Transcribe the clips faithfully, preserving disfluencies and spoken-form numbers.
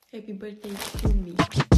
Happy birthday to me!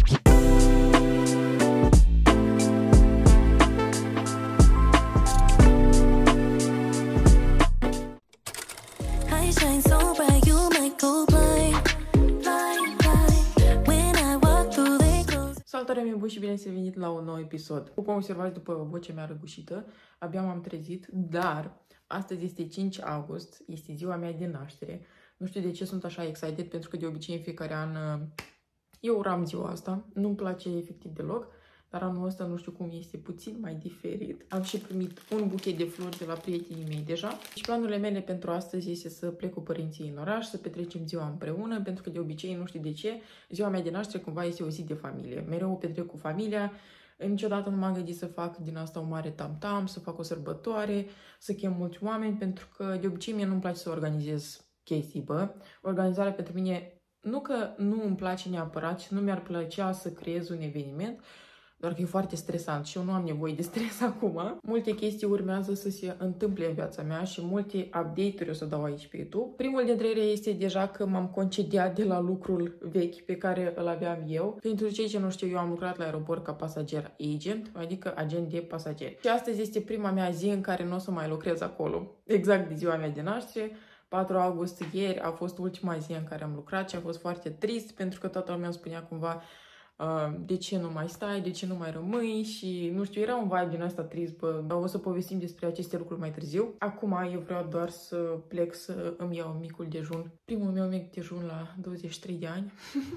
I shine so bright, you might go blind, blind, blind. When I walk through they close. Salutare, mi-e bun și bine ați venit la un nou episod. Cum observați după vocea mea răgușită, abia m-am trezit, dar astăzi este cinci august, este ziua mea de naștere. Nu știu de ce sunt așa excited, pentru că de obicei în fiecare an eu uram ziua asta. Nu-mi place efectiv deloc, dar anul ăsta nu știu cum este puțin mai diferit. Am și primit un buchet de flori de la prietenii mei deja. Și planurile mele pentru astăzi este să plec cu părinții în oraș, să petrecem ziua împreună, pentru că de obicei, nu știu de ce, ziua mea de naștere cumva este o zi de familie. Mereu o petrec cu familia. Niciodată nu m-am gândit să fac din asta o mare tam-tam, să fac o sărbătoare, să chem mulți oameni, pentru că de obicei mie nu-mi place să organizez chestii, bă. Organizarea pentru mine, nu că nu îmi place neapărat și nu mi-ar plăcea să creez un eveniment, doar că e foarte stresant și eu nu am nevoie de stres acum. Multe chestii urmează să se întâmple în viața mea și multe update-uri o să dau aici pe YouTube. Primul dintre ele este deja că m-am concediat de la lucrul vechi pe care îl aveam eu. Pentru cei ce nu știu, eu am lucrat la aeroport ca pasager agent, adică agent de pasageri. Și astăzi este prima mea zi în care nu o să mai lucrez acolo. Exact de ziua mea de naștere. patru august ieri a fost ultima zi în care am lucrat și a fost foarte trist pentru că toată lumea îmi spunea cumva Uh, de ce nu mai stai, de ce nu mai rămâi și nu știu, era un vibe din asta trist, bă. O să povestim despre aceste lucruri mai târziu. Acum eu vreau doar să plec să îmi iau micul dejun. Primul meu mic dejun la douăzeci și trei de ani.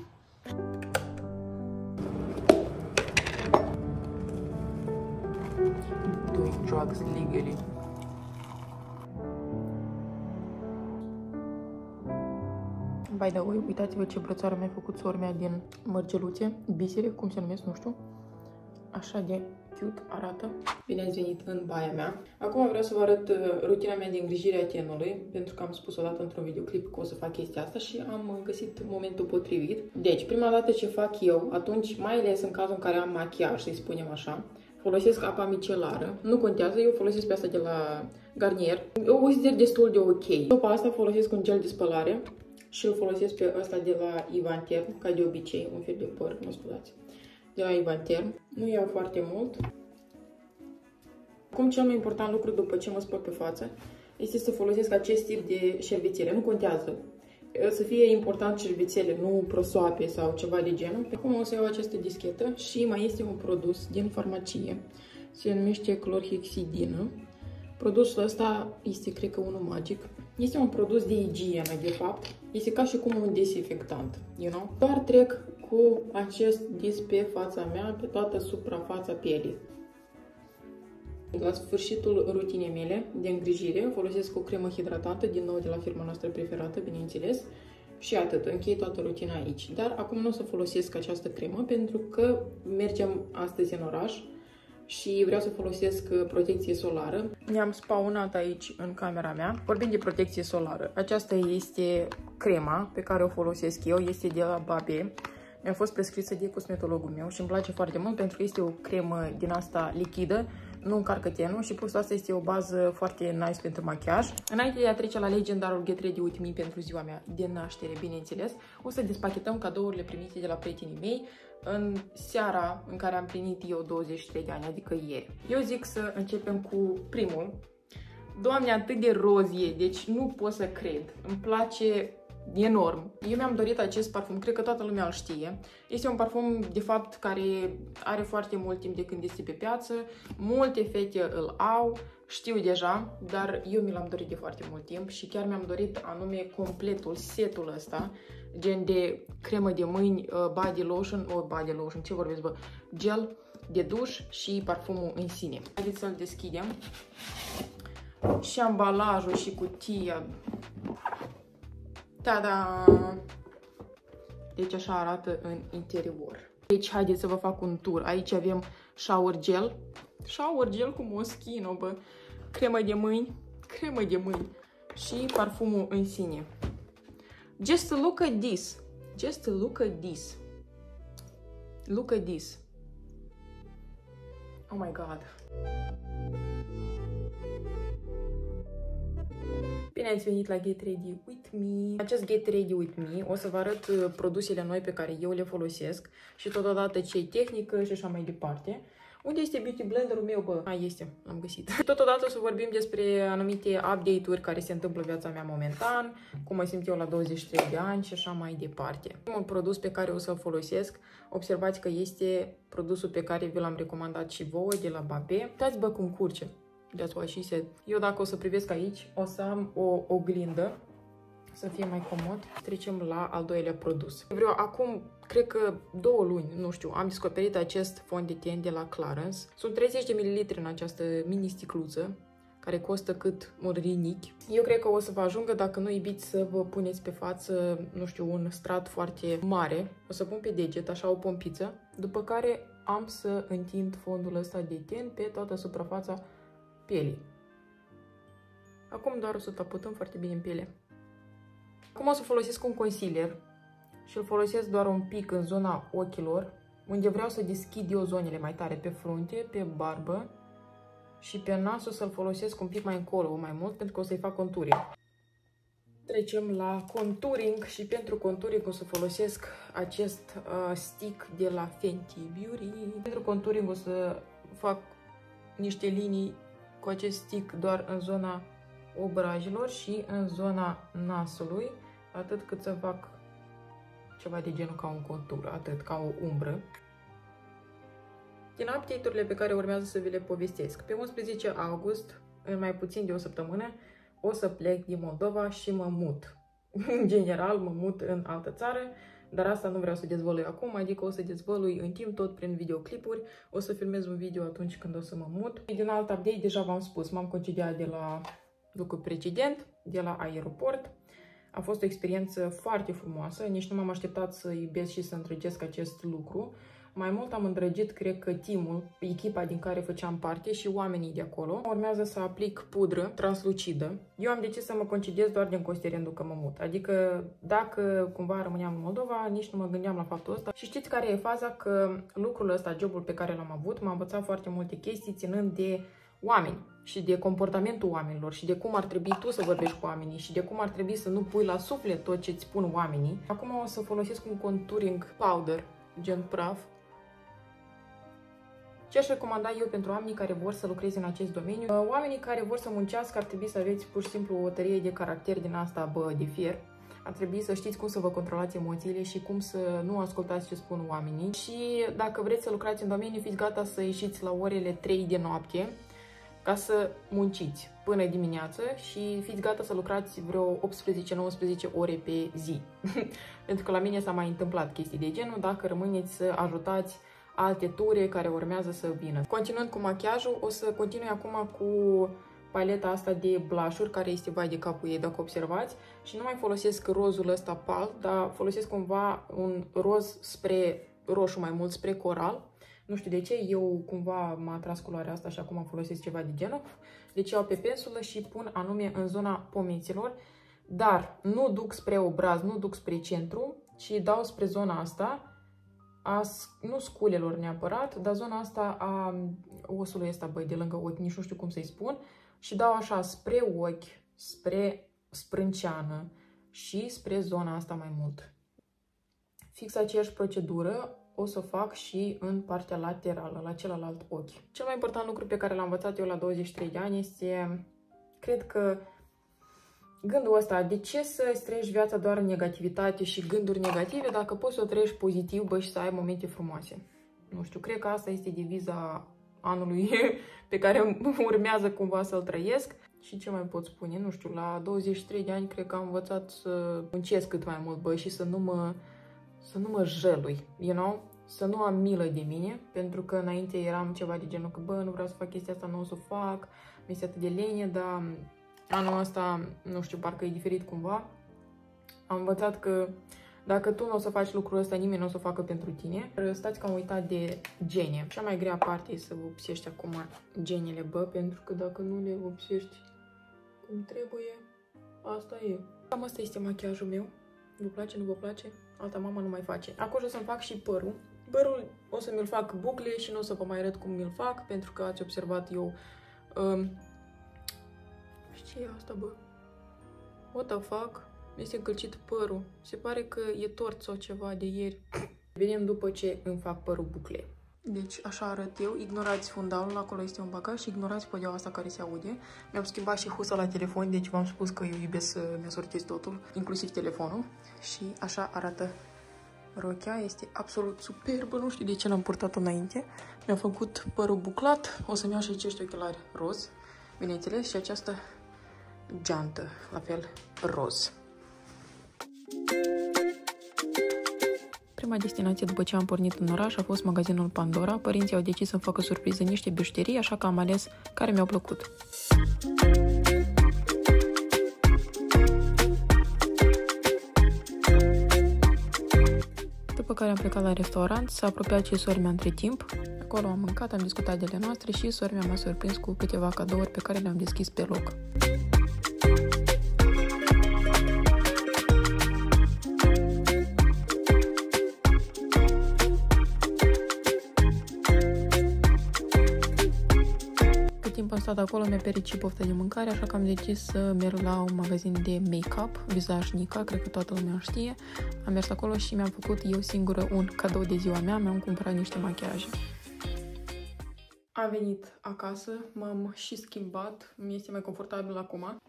Doing drugs legally. By the way, uitați-vă ce brățoare mi-a făcut sora mea din mărgeluțe, bisere, cum se numesc, nu știu. Așa de cute arată. Bine ați venit în baia mea. Acum vreau să vă arăt rutina mea de îngrijire a tenului, pentru că am spus odată într-un videoclip că o să fac chestia asta și am găsit momentul potrivit. Deci, prima dată ce fac eu, atunci, mai ales în cazul în care am machiaj, să-i spunem așa, folosesc apa micelară. Nu contează, eu folosesc pe asta de la Garnier. Eu o consider destul de ok. După asta folosesc un gel de spălare și îl folosesc pe ăsta de la Ivan Term, ca de obicei, un fel de păr, mă scuzați, de la Ivan Term. Nu iau foarte mult. Acum, cel mai important lucru după ce mă spăl pe față este să folosesc acest tip de șervețele. Nu contează. Să fie important șervețele, nu prosoape sau ceva de genul. Acum o să iau această dischetă și mai este un produs din farmacie. Se numește clorhexidină. Produsul ăsta este, cred că, unul magic. Este un produs de igienă, de fapt. Este ca și cum un desinfectant, you know? Doar trec cu acest dis pe fața mea, pe toată suprafața pielii. La sfârșitul rutinei mele de îngrijire, folosesc o cremă hidratantă, din nou de la firma noastră preferată, bineînțeles. Și atât, închei toată rutina aici. Dar acum nu o să folosesc această cremă, pentru că mergem astăzi în oraș și vreau să folosesc protecție solară. Mi-am spawnat aici în camera mea. Vorbim de protecție solară. Aceasta este crema pe care o folosesc eu. Este de la Babe. Mi-a fost prescrisă de cosmetologul meu și îmi place foarte mult pentru că este o cremă din asta lichidă, nu încarcă tenul și plus asta este o bază foarte nice pentru machiaj. Înainte de a trece la legendarul Get Ready With Me pentru ziua mea de naștere, bineînțeles, o să despachetăm cadourile primite de la prietenii mei în seara în care am plinit eu douăzeci și trei de ani, adică ieri. Eu zic să începem cu primul. Doamne, atât de roz e, deci nu pot să cred. Îmi place enorm. Eu mi-am dorit acest parfum, cred că toată lumea îl știe. Este un parfum, de fapt, care are foarte mult timp de când este pe piață. Multe fete îl au, știu deja, dar eu mi l-am dorit de foarte mult timp și chiar mi-am dorit anume completul, setul ăsta, gen de cremă de mâini, body lotion, o oh, body lotion, ce vorbesc, bă, gel de duș și parfumul în sine. Haideți să-l deschidem. Și ambalajul și cutia. Ta-da! Deci așa arată în interior. Deci haideți să vă fac un tur. Aici avem shower gel. Shower gel cu Moschino, bă. Cremă de mâini. Cremă de mâini. Și parfumul în sine. Just look at this. Just look at this. Look at this. Oh my god. Bine ați venit la Get Ready With Me! Acest Get Ready With Me o să vă arăt produsele noi pe care eu le folosesc și totodată ce-i tehnică și așa mai departe. Unde este beauty blenderul meu, bă? A, este, l-am găsit. Și totodată o să vorbim despre anumite update-uri care se întâmplă în viața mea momentan, cum mă simt eu la douăzeci și trei de ani și așa mai departe. Un produs pe care o să-l folosesc, observați că este produsul pe care vi l-am recomandat și vouă de la Babe. Uitați, bă, cum curge. That's what she said. Eu dacă o să privesc aici, o să am o oglindă, să fie mai comod. Trecem la al doilea produs. Vreau acum, cred că două luni, nu știu, am descoperit acest fond de ten de la Clarins. Sunt treizeci de mililitri în această mini sticluță, care costă cât un rinichi. Eu cred că o să vă ajungă dacă nu iubiți să vă puneți pe față, nu știu, un strat foarte mare. O să pun pe deget, așa, o pompiță, după care am să întind fondul ăsta de ten pe toată suprafața pielii. Acum doar o să tapotăm foarte bine în piele. Acum o să folosesc un concealer și îl folosesc doar un pic în zona ochilor, unde vreau să deschid eu zonele mai tare, pe frunte, pe barbă și pe nas o să-l folosesc un pic mai încolo, mai mult, pentru că o să-i fac conturing. Trecem la contouring și pentru contouring o să folosesc acest uh, stick de la Fenty Beauty. Pentru contouring o să fac niște linii cu acest stick doar în zona obrajilor și în zona nasului, atât cât să fac ceva de genul ca un contur, atât ca o umbră. Din update-urile pe care urmează să vi le povestesc, pe unsprezece august, în mai puțin de o săptămână, o să plec din Moldova și mă mut. În general, mă mut în altă țară, dar asta nu vreau să dezvălui acum, adică o să dezvălui în timp tot prin videoclipuri, o să filmez un video atunci când o să mă mut. Din alt update, deja v-am spus, m-am concediat de la lucru precedent, de la aeroport. A fost o experiență foarte frumoasă, nici nu m-am așteptat să iubesc și să îndrăgesc acest lucru. Mai mult am îndrăgit, cred că, teamul, echipa din care făceam parte și oamenii de acolo. Urmează să aplic pudră translucidă. Eu am decis să mă concediez doar din considerând că mă mut. Adică, dacă cumva rămâneam în Moldova, nici nu mă gândeam la faptul ăsta. Și știți care e faza? Că lucrul ăsta, jobul pe care l-am avut, m-a învățat foarte multe chestii ținând de oameni și de comportamentul oamenilor și de cum ar trebui tu să vorbești cu oamenii și de cum ar trebui să nu pui la suflet tot ce îți spun oamenii. Acum o să folosesc un contouring powder, gen praf. Ce aș recomanda eu pentru oamenii care vor să lucreze în acest domeniu? Oamenii care vor să muncească ar trebui să aveți pur și simplu o tărie de caracter din asta, bă, de fier. Ar trebui să știți cum să vă controlați emoțiile și cum să nu ascultați ce spun oamenii. Și dacă vreți să lucrați în domeniu, fiți gata să ieșiți la orele trei de noapte ca să munciți până dimineață și fiți gata să lucrați vreo optsprezece nouăsprezece ore pe zi. Pentru că la mine s-a mai întâmplat chestii de genul, dacă rămâneți să ajutați alte ture care urmează să vină. Continuând cu machiajul, o să continui acum cu paleta asta de blush-uri, care este vai de capul ei, dacă observați, și nu mai folosesc rozul ăsta pal, dar folosesc cumva un roz spre roșu, mai mult spre coral. Nu știu de ce, eu cumva m-a atras culoarea asta și acum am folosesc ceva de genul. Deci iau pe pensulă și pun anume în zona pomeților, dar nu duc spre obraz, nu duc spre centru, ci dau spre zona asta, a, nu sculelor neapărat, dar zona asta a osului ăsta, băi, de lângă ochi, nici nu știu cum să-i spun, și dau așa spre ochi, spre sprânceană și spre zona asta mai mult. Fix aceeași procedură o să o fac și în partea laterală, la celălalt ochi. Cel mai important lucru pe care l-am învățat eu la douăzeci și trei de ani este, cred că, gândul ăsta, de ce să-ți trăiești viața doar în negativitate și gânduri negative dacă poți să o trăiești pozitiv, bă, și să ai momente frumoase? Nu știu, cred că asta este deviza anului pe care urmează cumva să-l trăiesc. Și ce mai pot spune? Nu știu, la douăzeci și trei de ani cred că am învățat să muncesc cât mai mult, bă, și să nu mă, să nu mă jălui, you know? Să nu am milă de mine, pentru că înainte eram ceva de genul că, bă, nu vreau să fac chestia asta, nu o să o fac, mi-este atât de lenie, dar anul ăsta, nu știu, parcă e diferit cumva. Am învățat că dacă tu nu o să faci lucrul ăsta, nimeni nu o să o facă pentru tine. Stați că am uitat de gene. Cea mai grea parte e să vopsești acum genele, bă, pentru că dacă nu le vopsești cum trebuie, asta e. Cam asta este machiajul meu. Vă place, nu vă place? Alta mama nu mai face. Acum o să-mi fac și părul. Părul o să mi-l fac bucle și nu o să vă mai arăt cum mi-l fac, pentru că ați observat eu... Um, ce e asta, bă? What the fuck? Mi-este încălcit părul. Se pare că e tort sau ceva de ieri. Venim după ce îmi fac părul bucle. Deci așa arăt eu. Ignorați fundalul, acolo este un bagaj și ignorați podeaua asta care se aude. Mi-am schimbat și husa la telefon, deci v-am spus că eu iubesc să mi-asortez totul, inclusiv telefonul. Și așa arată rochea, este absolut superbă, nu știu de ce n-am purtat-o înainte. Mi-am făcut părul buclat, o să-mi iau și acești ochelari roz, bineînțeles, și această geantă, la fel, roz. Prima destinație după ce am pornit în oraș a fost magazinul Pandora. Părinții au decis să-mi facă surpriză niște bijuterii, așa că am ales care mi-au plăcut. După care am plecat la restaurant, s-a apropiat și sora mea între timp. Acolo am mâncat, am discutat de ale noastre și sora mea m-a surprins cu câteva cadouri pe care le-am deschis pe loc. Am stat acolo, mi-a perit și pofta de mâncare, așa că am decis să merg la un magazin de make-up, Visage Nica, cred că toată lumea știe. Am mers acolo și mi-am făcut eu singură un cadou de ziua mea, mi-am cumpărat niște machiaje. Am venit acasă, m-am și schimbat, mi este mai confortabil acum.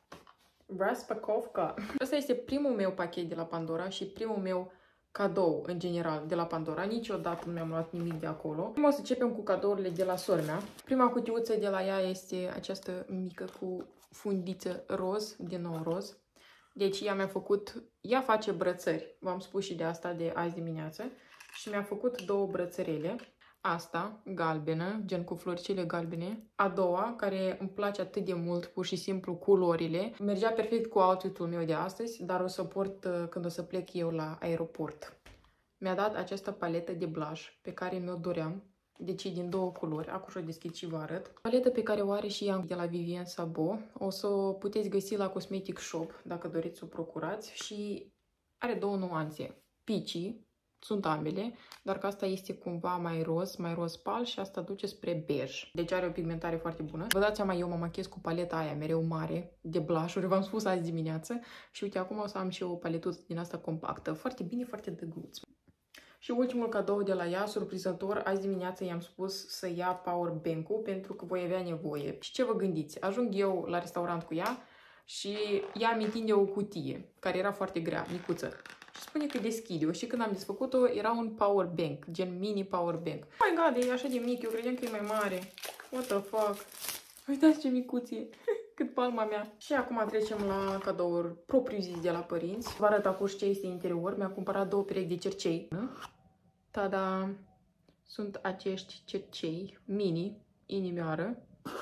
Raspakovka. Asta este primul meu pachet de la Pandora și primul meu cadou, în general, de la Pandora. Niciodată nu mi-am luat nimic de acolo. Acum o să începem cu cadourile de la sora mea. Prima cutiuță de la ea este această mică cu fundiță roz, din nou roz. Deci ea mi-a făcut, ea face brățări. V-am spus și de asta de azi dimineață. Și mi-a făcut două brățărele. Asta, galbenă, gen cu floricele galbene. A doua, care îmi place atât de mult, pur și simplu culorile. Mergea perfect cu outfit-ul meu de astăzi, dar o să port uh, când o să plec eu la aeroport. Mi-a dat această paletă de blush pe care mi-o doream. Deci din două culori, acum și-o deschid și vă arăt. Paleta pe care o are și ea de la Vivienne Sabo. O să o puteți găsi la Cosmetic Shop, dacă doriți să o procurați. Și are două nuanțe. Peachy. Sunt ambele, dar că asta este cumva mai roz, mai roz pal și asta duce spre bej. Deci are o pigmentare foarte bună. Vă dați seama, eu mă machez cu paleta aia mereu mare de blush-uri, v-am spus azi dimineață. Și uite, acum o să am și o paletuță din asta compactă. Foarte bine, foarte drăguț. Și ultimul cadou de la ea, surprinzător, azi dimineață i-am spus să ia power bank-ul pentru că voi avea nevoie. Și ce vă gândiți? Ajung eu la restaurant cu ea și ea mi întinde o cutie, care era foarte grea, micuță. Și spune că deschide-o și când am desfăcut-o era un power bank, gen mini power bank. Oh my god, e așa de mic, eu credeam că e mai mare. What the fuck? Uitați ce micuție, cât palma mea. Și acum trecem la cadouri propriu-zis de la părinți. Vă arăt acum ce este interior. Mi-am cumpărat două perechi de cercei. Tada! Sunt acești cercei mini, inimioară.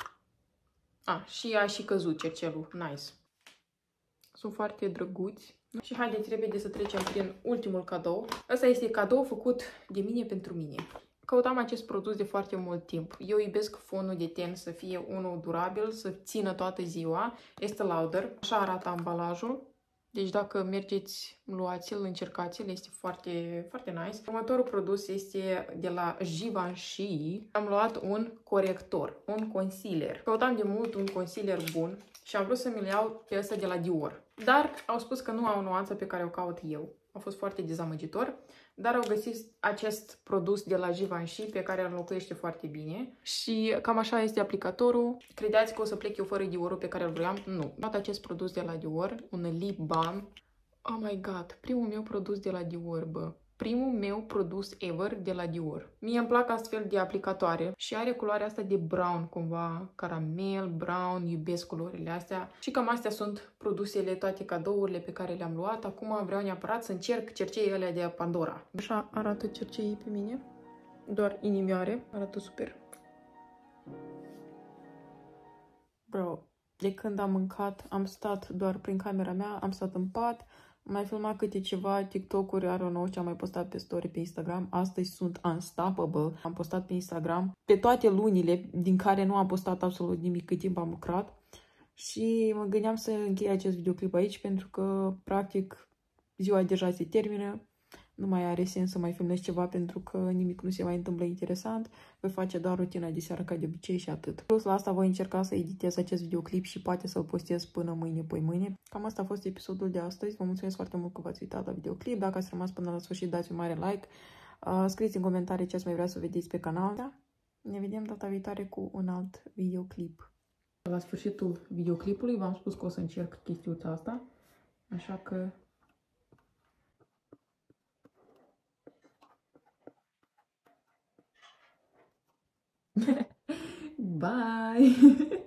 Ah, și a și căzut cercelul, nice. Sunt foarte drăguți. Și haideți repede să trecem prin ultimul cadou. Ăsta este cadou făcut de mine pentru mine. Căutam acest produs de foarte mult timp. Eu iubesc fonul de ten să fie unul durabil, să țină toată ziua. Estee Lauder. Așa arată ambalajul. Deci dacă mergeți, luați-l, încercați-l, este foarte, foarte nice. Următorul produs este de la Givenchy. Am luat un corector, un concealer. Căutam de mult un concealer bun și am vrut să mi-l iau pe ăsta de la Dior. Dar au spus că nu au nuanța pe care o caut eu. A fost foarte dezamăgitor. Dar au găsit acest produs de la Givenchy pe care îl înlocuiește foarte bine. Și cam așa este aplicatorul. Credeați că o să plec eu fără Diorul pe care îl vreau? Nu. Am luat acest produs de la Dior, un lip balm. Oh my god, primul meu produs de la Dior, bă. Primul meu produs ever de la Dior. Mie îmi plac astfel de aplicatoare și are culoarea asta de brown, cumva caramel, brown, iubesc culorile astea. Și cam astea sunt produsele, toate cadourile pe care le-am luat. Acum vreau neapărat să încerc cerceii alea de Pandora. Așa arată cerceii pe mine, doar inimioare, arată super. Bro, de când am mâncat, am stat doar prin camera mea, am stat în pat, am mai filmat câte ceva TikTok-uri, I don't know ce am mai postat pe story pe Instagram. Astăzi sunt unstoppable. Am postat pe Instagram pe toate lunile din care nu am postat absolut nimic cât timp am lucrat. Și mă gândeam să închei acest videoclip aici pentru că, practic, ziua deja se termină. nu mai are sens să mai filmez ceva pentru că nimic nu se mai întâmplă interesant. Voi face doar rutina de seară ca de obicei și atât. Plus la asta voi încerca să editez acest videoclip și poate să-l postez până mâine, poi mâine. Cam asta a fost episodul de astăzi. Vă mulțumesc foarte mult că v-ați uitat la videoclip. Dacă ați rămas până la sfârșit, dați un mare like. Uh, scrieți în comentarii ce ați mai vrea să vedeți pe canal. Da? Ne vedem data viitoare cu un alt videoclip. La sfârșitul videoclipului v-am spus că o să încerc chestiuța asta. Așa că... Bye!